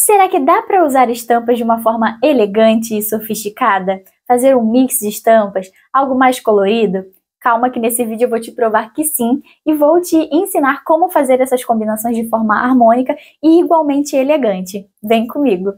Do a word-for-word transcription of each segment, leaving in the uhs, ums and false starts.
Será que dá para usar estampas de uma forma elegante e sofisticada? Fazer um mix de estampas, algo mais colorido? Calma que nesse vídeo eu vou te provar que sim e vou te ensinar como fazer essas combinações de forma harmônica e igualmente elegante. Vem comigo!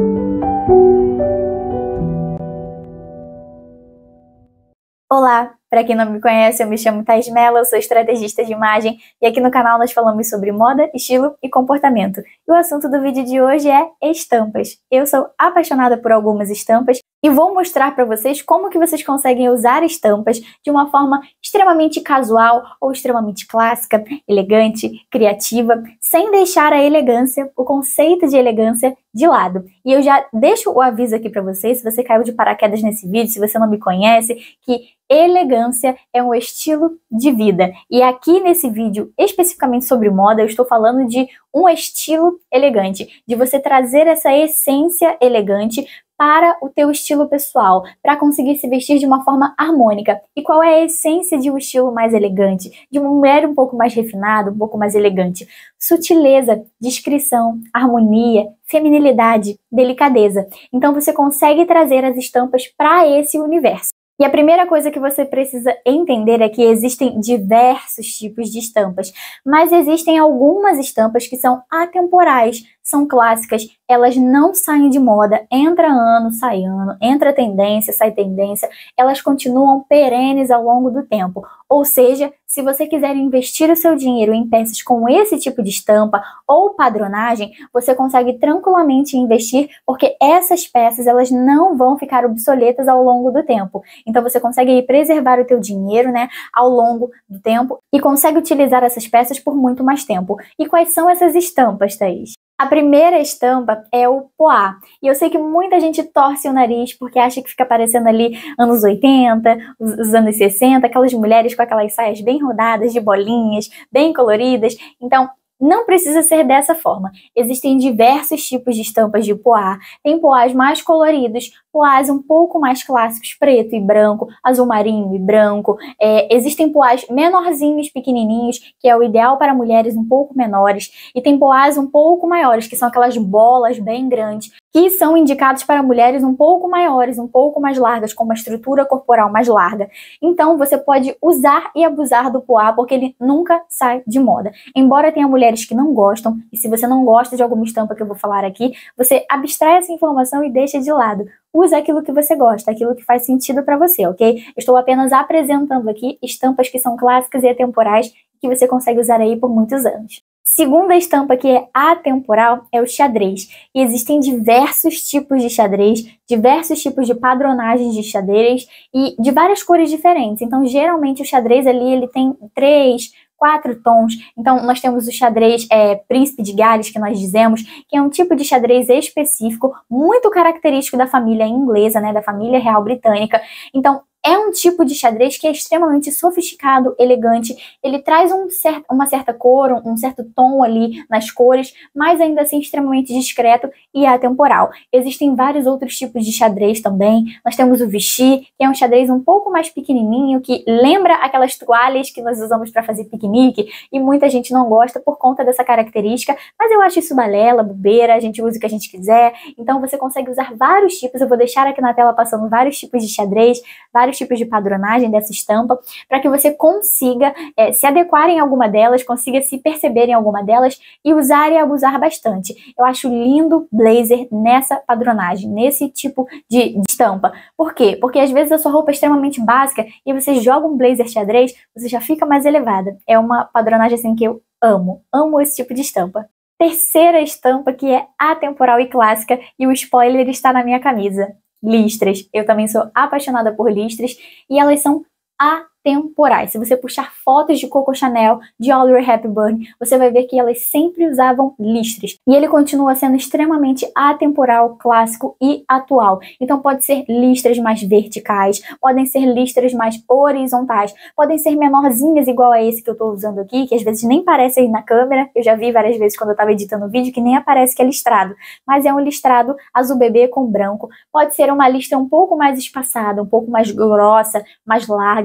Olá! Para quem não me conhece, eu me chamo Thais Mello, eu sou estrategista de imagem e aqui no canal nós falamos sobre moda, estilo e comportamento. E o assunto do vídeo de hoje é estampas. Eu sou apaixonada por algumas estampas e vou mostrar para vocês como que vocês conseguem usar estampas de uma forma extremamente casual ou extremamente clássica, elegante, criativa, sem deixar a elegância, o conceito de elegância de lado. E eu já deixo o aviso aqui para vocês, se você caiu de paraquedas nesse vídeo, se você não me conhece, que elegância é um estilo de vida. E aqui nesse vídeo, especificamente sobre moda, eu estou falando de um estilo elegante, de você trazer essa essência elegante para o teu estilo pessoal, para conseguir se vestir de uma forma harmônica. E qual é a essência de um estilo mais elegante? De uma mulher um pouco mais refinada, um pouco mais elegante? Sutileza, discrição, harmonia, feminilidade, delicadeza. Então você consegue trazer as estampas para esse universo. E a primeira coisa que você precisa entender é que existem diversos tipos de estampas, mas existem algumas estampas que são atemporais, são clássicas, elas não saem de moda, entra ano, sai ano, entra tendência, sai tendência, elas continuam perenes ao longo do tempo. Ou seja, se você quiser investir o seu dinheiro em peças com esse tipo de estampa ou padronagem, você consegue tranquilamente investir, porque essas peças elas não vão ficar obsoletas ao longo do tempo. Então você consegue preservar o teu dinheiro, né, ao longo do tempo e consegue utilizar essas peças por muito mais tempo. E quais são essas estampas, Thaís? A primeira estampa é o poá, e eu sei que muita gente torce o nariz porque acha que fica parecendo ali anos oitenta, os, os anos sessenta, aquelas mulheres com aquelas saias bem rodadas, de bolinhas, bem coloridas. Então, não precisa ser dessa forma. Existem diversos tipos de estampas de poá. Tem poás mais coloridos, poás um pouco mais clássicos, preto e branco, azul marinho e branco. É, existem poás menorzinhos, pequenininhos, que é o ideal para mulheres um pouco menores. E tem poás um pouco maiores, que são aquelas bolas bem grandes, que são indicados para mulheres um pouco maiores, um pouco mais largas, com uma estrutura corporal mais larga. Então, você pode usar e abusar do poá, porque ele nunca sai de moda. Embora tenha mulheres que não gostam, e se você não gosta de alguma estampa que eu vou falar aqui, você abstrai essa informação e deixa de lado. Usa aquilo que você gosta, aquilo que faz sentido para você, ok? Estou apenas apresentando aqui estampas que são clássicas e atemporais, que você consegue usar aí por muitos anos. Segunda estampa que é atemporal é o xadrez. E existem diversos tipos de xadrez, diversos tipos de padronagens de xadrez e de várias cores diferentes. Então, geralmente o xadrez ali ele tem três, quatro tons. Então, nós temos o xadrez é, príncipe de Gales, que nós dizemos, que é um tipo de xadrez específico, muito característico da família inglesa, né, da família real britânica. Então, é um tipo de xadrez que é extremamente sofisticado, elegante, ele traz um certo, uma certa cor, um, um certo tom ali nas cores, mas ainda assim extremamente discreto e atemporal. Existem vários outros tipos de xadrez também. Nós temos o Vichy, que é um xadrez um pouco mais pequenininho, que lembra aquelas toalhas que nós usamos para fazer piquenique, e muita gente não gosta por conta dessa característica, mas eu acho isso balela, bobeira, a gente usa o que a gente quiser, então você consegue usar vários tipos. Eu vou deixar aqui na tela passando vários tipos de xadrez, vários tipos de padronagem dessa estampa, para que você consiga é, se adequar em alguma delas, consiga se perceber em alguma delas e usar e abusar bastante. Eu acho lindo blazer nessa padronagem, nesse tipo de, de estampa. Por quê? Porque às vezes a sua roupa é extremamente básica e você joga um blazer xadrez, você já fica mais elevada. É uma padronagem assim que eu amo, amo esse tipo de estampa. Terceira estampa que é atemporal e clássica, e o spoiler está na minha camisa. Listras. Eu também sou apaixonada por listras e elas são atemporais. Se você puxar fotos de Coco Chanel, de Audrey Hepburn, você vai ver que elas sempre usavam listras. E ele continua sendo extremamente atemporal, clássico e atual. Então pode ser listras mais verticais, podem ser listras mais horizontais, podem ser menorzinhas igual a esse que eu estou usando aqui, que às vezes nem parece aí na câmera. Eu já vi várias vezes quando eu estava editando o vídeo que nem aparece que é listrado, mas é um listrado azul bebê com branco. Pode ser uma listra um pouco mais espaçada, um pouco mais grossa, mais larga, que também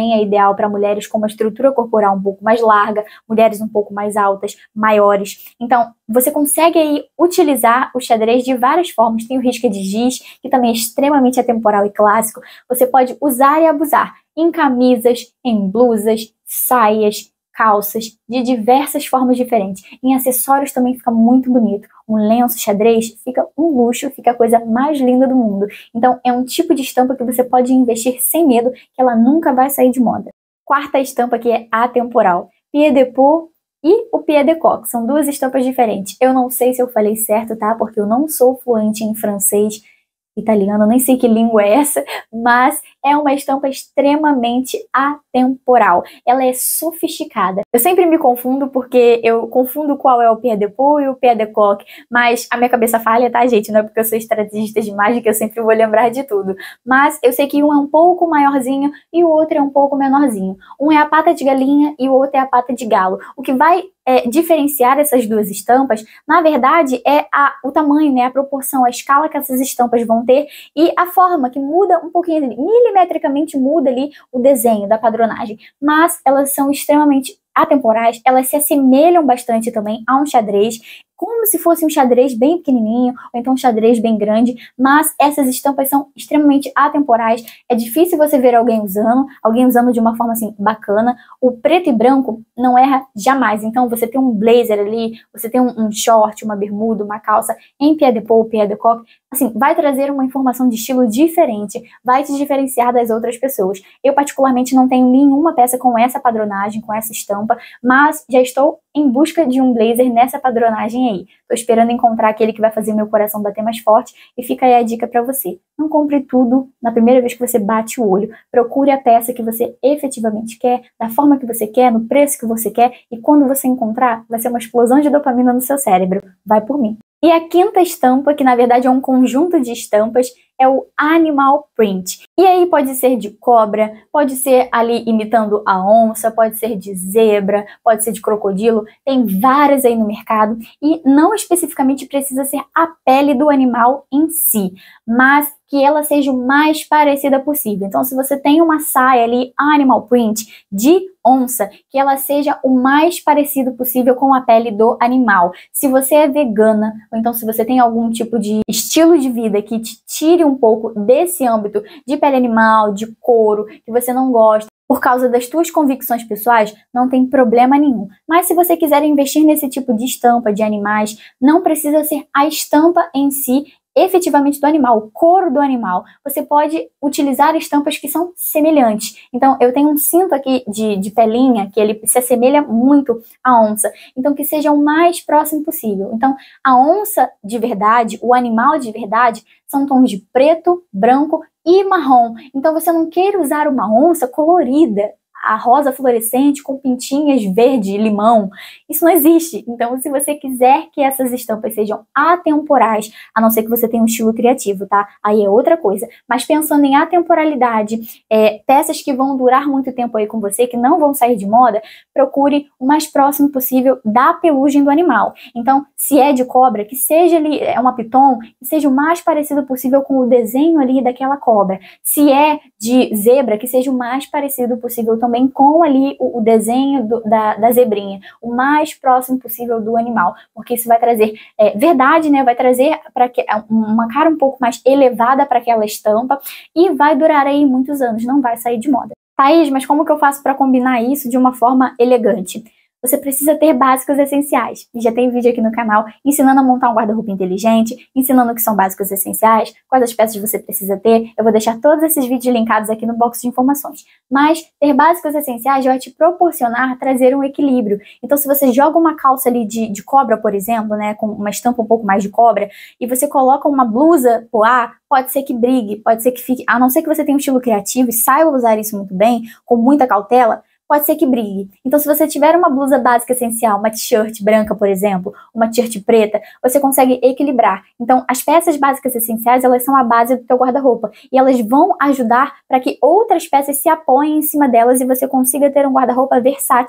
também é ideal para mulheres com uma estrutura corporal um pouco mais larga, mulheres um pouco mais altas, maiores. Então, você consegue aí utilizar o xadrez de várias formas. Tem o risca de giz, que também é extremamente atemporal e clássico. Você pode usar e abusar em camisas, em blusas, saias, calças, de diversas formas diferentes. Em acessórios também fica muito bonito. Um lenço xadrez fica um luxo, fica a coisa mais linda do mundo. Então é um tipo de estampa que você pode investir sem medo, que ela nunca vai sair de moda. Quarta estampa que é atemporal. Pied de Pot e o Pied de Coq. São duas estampas diferentes. Eu não sei se eu falei certo, tá? Porque eu não sou fluente em francês, italiano, nem sei que língua é essa, mas é uma estampa extremamente atemporal. Ela é sofisticada. Eu sempre me confundo porque eu confundo qual é o Pied de Pot e o Pied de Coq, mas a minha cabeça falha, tá, gente? Não é porque eu sou estrategista de imagem que eu sempre vou lembrar de tudo. Mas eu sei que um é um pouco maiorzinho e o outro é um pouco menorzinho. Um é a pata de galinha e o outro é a pata de galo. O que vai É, diferenciar essas duas estampas, na verdade, é a, o tamanho, né, a proporção, a escala que essas estampas vão ter e a forma que muda um pouquinho, milimetricamente muda ali o desenho da padronagem, mas elas são extremamente atemporais, elas se assemelham bastante também a um xadrez, como se fosse um xadrez bem pequenininho, ou então um xadrez bem grande, mas essas estampas são extremamente atemporais, é difícil você ver alguém usando, alguém usando de uma forma assim bacana. O preto e branco não erra jamais, então você tem um blazer ali, você tem um, um short, uma bermuda, uma calça em Pied de Pot, Pied de Coq, assim, vai trazer uma informação de estilo diferente, vai te diferenciar das outras pessoas. Eu particularmente não tenho nenhuma peça com essa padronagem, com essa estampa, mas já estou em busca de um blazer nessa padronagem aí. Tô esperando encontrar aquele que vai fazer meu coração bater mais forte e fica aí a dica pra você. Não compre tudo na primeira vez que você bate o olho. Procure a peça que você efetivamente quer, da forma que você quer, no preço que você quer e quando você encontrar, vai ser uma explosão de dopamina no seu cérebro. Vai por mim. E a quinta estampa, que na verdade é um conjunto de estampas, é o Animal Print. E aí pode ser de cobra, pode ser ali imitando a onça, pode ser de zebra, pode ser de crocodilo, tem várias aí no mercado e não especificamente precisa ser a pele do animal em si, mas que ela seja o mais parecida possível. Então, se você tem uma saia ali, Animal Print, de onça, que ela seja o mais parecido possível com a pele do animal. Se você é vegana, ou então se você tem algum tipo de estilo de vida que te tire um pouco desse âmbito de pele animal, de couro, que você não gosta, por causa das tuas convicções pessoais, não tem problema nenhum. Mas se você quiser investir nesse tipo de estampa de animais, não precisa ser a estampa em si, efetivamente do animal, o couro do animal. Você pode utilizar estampas que são semelhantes. Então, eu tenho um cinto aqui de, de pelinha, que ele se assemelha muito à onça. Então, que seja o mais próximo possível. Então, a onça de verdade, o animal de verdade, são tons de preto, branco e marrom. Então, você não queira usar uma onça colorida, a rosa fluorescente com pintinhas verde limão. Isso não existe. Então, se você quiser que essas estampas sejam atemporais, a não ser que você tenha um estilo criativo, tá? Aí é outra coisa. Mas pensando em atemporalidade, é, peças que vão durar muito tempo aí com você, que não vão sair de moda, procure o mais próximo possível da pelugem do animal. Então, se é de cobra, que seja ali, é uma piton, que seja o mais parecido possível com o desenho ali daquela cobra. Se é de zebra, que seja o mais parecido possível também também com ali o, o desenho do, da, da zebrinha, o mais próximo possível do animal, porque isso vai trazer é, verdade, né? Vai trazer para que uma cara um pouco mais elevada para aquela estampa e vai durar aí muitos anos, não vai sair de moda. Thaís, mas como que eu faço para combinar isso de uma forma elegante? Você precisa ter básicos essenciais. E já tem vídeo aqui no canal ensinando a montar um guarda-roupa inteligente, ensinando o que são básicos essenciais, quais as peças você precisa ter. Eu vou deixar todos esses vídeos linkados aqui no box de informações. Mas ter básicos essenciais vai te proporcionar trazer um equilíbrio. Então, se você joga uma calça ali de, de cobra, por exemplo, né, com uma estampa um pouco mais de cobra, e você coloca uma blusa poá, pode ser que brigue, pode ser que fique... A não ser que você tenha um estilo criativo e saiba usar isso muito bem, com muita cautela, pode ser que brigue. Então, se você tiver uma blusa básica essencial, uma t-shirt branca, por exemplo, uma t-shirt preta, você consegue equilibrar. Então, as peças básicas essenciais, elas são a base do teu guarda-roupa. E elas vão ajudar para que outras peças se apoiem em cima delas e você consiga ter um guarda-roupa versátil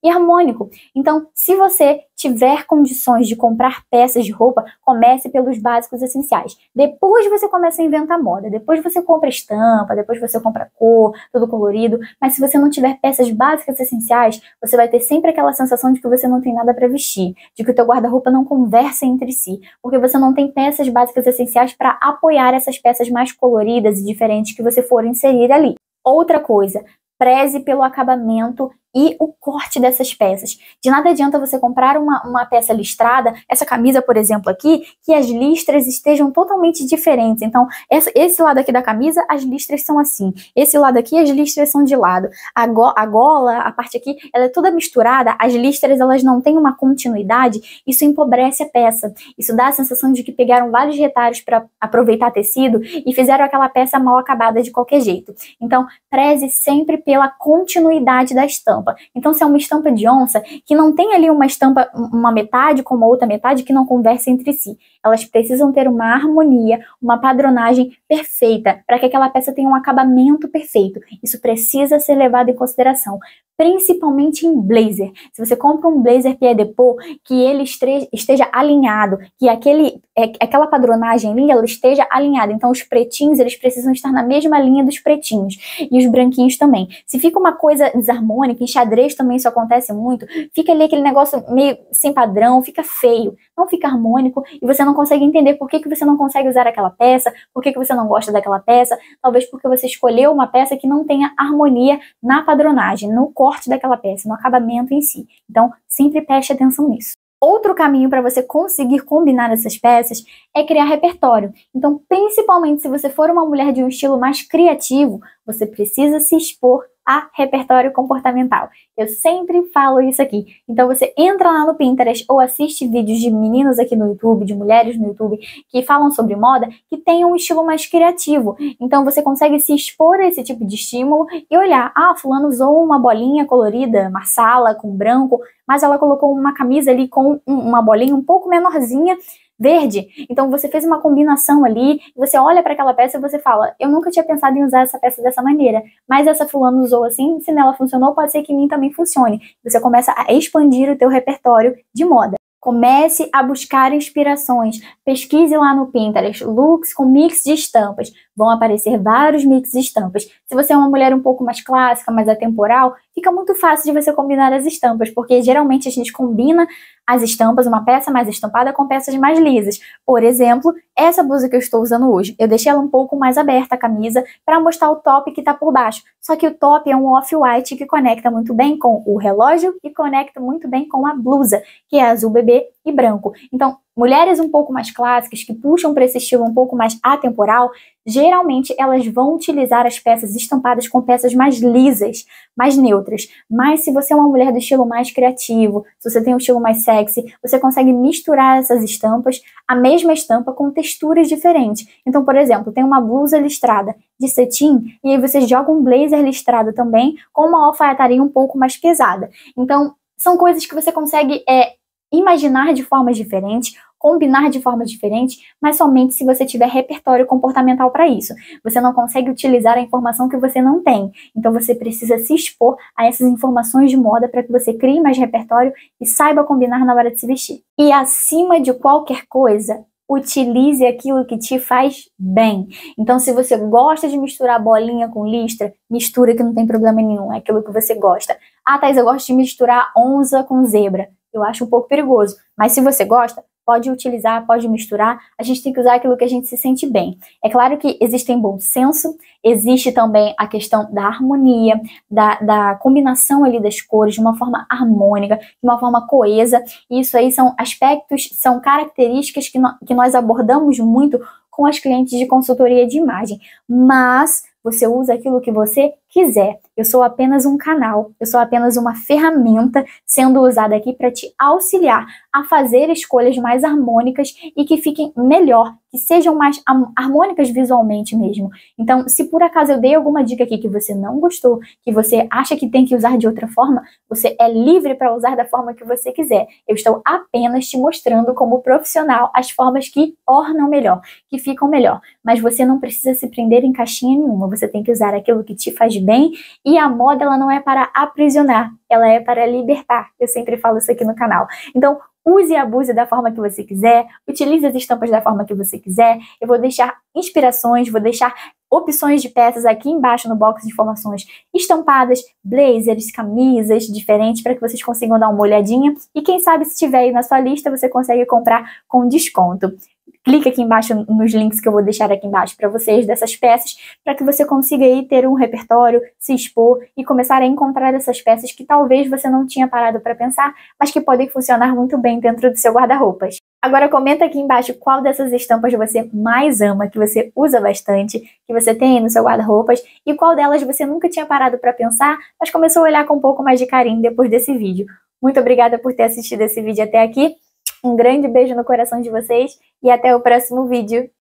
e harmônico. Então, se você tiver condições de comprar peças de roupa, comece pelos básicos essenciais. Depois você começa a inventar moda, depois você compra estampa, depois você compra cor, tudo colorido, mas se você não tiver peças básicas essenciais, você vai ter sempre aquela sensação de que você não tem nada para vestir, de que o teu guarda-roupa não conversa entre si, porque você não tem peças básicas essenciais para apoiar essas peças mais coloridas e diferentes que você for inserir ali. Outra coisa, preze pelo acabamento e o corte dessas peças. De nada adianta você comprar uma, uma peça listrada, essa camisa, por exemplo, aqui, que as listras estejam totalmente diferentes. Então, essa, esse lado aqui da camisa, as listras são assim. Esse lado aqui, as listras são de lado. A, go a gola, a parte aqui, ela é toda misturada, as listras, elas não têm uma continuidade, isso empobrece a peça. Isso dá a sensação de que pegaram vários retalhos para aproveitar tecido e fizeram aquela peça mal acabada de qualquer jeito. Então, preze sempre pela continuidade da estampa. Então, se é uma estampa de onça, que não tem ali uma estampa, uma metade com uma outra metade que não conversa entre si. Elas precisam ter uma harmonia, uma padronagem perfeita, para que aquela peça tenha um acabamento perfeito. Isso precisa ser levado em consideração, principalmente em blazer. Se você compra um blazer pied de peau, que ele esteja alinhado, que aquele, aquela padronagem ali, ela esteja alinhada. Então, os pretinhos, eles precisam estar na mesma linha dos pretinhos. E os branquinhos também. Se fica uma coisa desarmônica, em xadrez também isso acontece muito, fica ali aquele negócio meio sem padrão, fica feio, não fica harmônico, e você não consegue entender por que, que você não consegue usar aquela peça, por que, que você não gosta daquela peça, talvez porque você escolheu uma peça que não tenha harmonia na padronagem, no corte daquela peça, no acabamento em si. Então, sempre preste atenção nisso. Outro caminho para você conseguir combinar essas peças é criar repertório. Então, principalmente se você for uma mulher de um estilo mais criativo, você precisa se expor a repertório comportamental. Eu sempre falo isso aqui. Então você entra lá no Pinterest ou assiste vídeos de meninas aqui no YouTube, de mulheres no YouTube, que falam sobre moda, que tem um estilo mais criativo. Então você consegue se expor a esse tipo de estímulo e olhar, ah, fulano usou uma bolinha colorida, marsala com branco, mas ela colocou uma camisa ali com uma bolinha um pouco menorzinha, verde. Então você fez uma combinação ali, você olha para aquela peça e você fala, eu nunca tinha pensado em usar essa peça dessa maneira, mas essa fulano usou assim, se nela funcionou, pode ser que em mim também funcione. Você começa a expandir o teu repertório de moda. Comece a buscar inspirações, pesquise lá no Pinterest, looks com mix de estampas, vão aparecer vários mix de estampas. Se você é uma mulher um pouco mais clássica, mais atemporal, fica muito fácil de você combinar as estampas, porque geralmente a gente combina as estampas, uma peça mais estampada com peças mais lisas. Por exemplo, essa blusa que eu estou usando hoje, eu deixei ela um pouco mais aberta, a camisa, para mostrar o top que está por baixo. Só que o top é um off-white que conecta muito bem com o relógio e conecta muito bem com a blusa, que é azul bebê e branco. Então, mulheres um pouco mais clássicas, que puxam para esse estilo um pouco mais atemporal, geralmente elas vão utilizar as peças estampadas com peças mais lisas, mais neutras. Mas se você é uma mulher do estilo mais criativo, se você tem um estilo mais sexy, você consegue misturar essas estampas, a mesma estampa com texturas diferentes. Então, por exemplo, tem uma blusa listrada de cetim, e aí você joga um blazer listrado também, com uma alfaiataria um pouco mais pesada. Então, são coisas que você consegue é, imaginar de formas diferentes, combinar de forma diferente, mas somente se você tiver repertório comportamental para isso. Você não consegue utilizar a informação que você não tem. Então você precisa se expor a essas informações de moda para que você crie mais repertório e saiba combinar na hora de se vestir. E acima de qualquer coisa, utilize aquilo que te faz bem. Então, se você gosta de misturar bolinha com listra, mistura, que não tem problema nenhum, é aquilo que você gosta. Ah, Thaís, eu gosto de misturar onça com zebra. Eu acho um pouco perigoso, mas se você gosta, pode utilizar, pode misturar, a gente tem que usar aquilo que a gente se sente bem. É claro que existe bom senso, existe também a questão da harmonia, da, da combinação ali das cores de uma forma harmônica, de uma forma coesa, e isso aí são aspectos, são características que, no, que nós abordamos muito com as clientes de consultoria de imagem, mas você usa aquilo que você quiser. Eu sou apenas um canal, eu sou apenas uma ferramenta sendo usada aqui para te auxiliar a fazer escolhas mais harmônicas e que fiquem melhor, que sejam mais harmônicas visualmente mesmo. Então, se por acaso eu dei alguma dica aqui que você não gostou, que você acha que tem que usar de outra forma, você é livre para usar da forma que você quiser. Eu estou apenas te mostrando como profissional as formas que ornam melhor, que ficam melhor. Mas você não precisa se prender em caixinha nenhuma, você tem que usar aquilo que te faz faz bem, e a moda ela não é para aprisionar, ela é para libertar. Eu sempre falo isso aqui no canal. Então, use e abuse da forma que você quiser, utilize as estampas da forma que você quiser. Eu vou deixar inspirações, vou deixar opções de peças aqui embaixo no box de informações estampadas, blazers, camisas diferentes para que vocês consigam dar uma olhadinha. E quem sabe se tiver aí na sua lista, você consegue comprar com desconto. Clique aqui embaixo nos links que eu vou deixar aqui embaixo para vocês dessas peças, para que você consiga aí ter um repertório, se expor e começar a encontrar essas peças que talvez você não tinha parado para pensar, mas que podem funcionar muito bem dentro do seu guarda-roupas. Agora comenta aqui embaixo qual dessas estampas você mais ama, que você usa bastante, que você tem aí no seu guarda-roupas, e qual delas você nunca tinha parado para pensar, mas começou a olhar com um pouco mais de carinho depois desse vídeo. Muito obrigada por ter assistido esse vídeo até aqui. Um grande beijo no coração de vocês e até o próximo vídeo.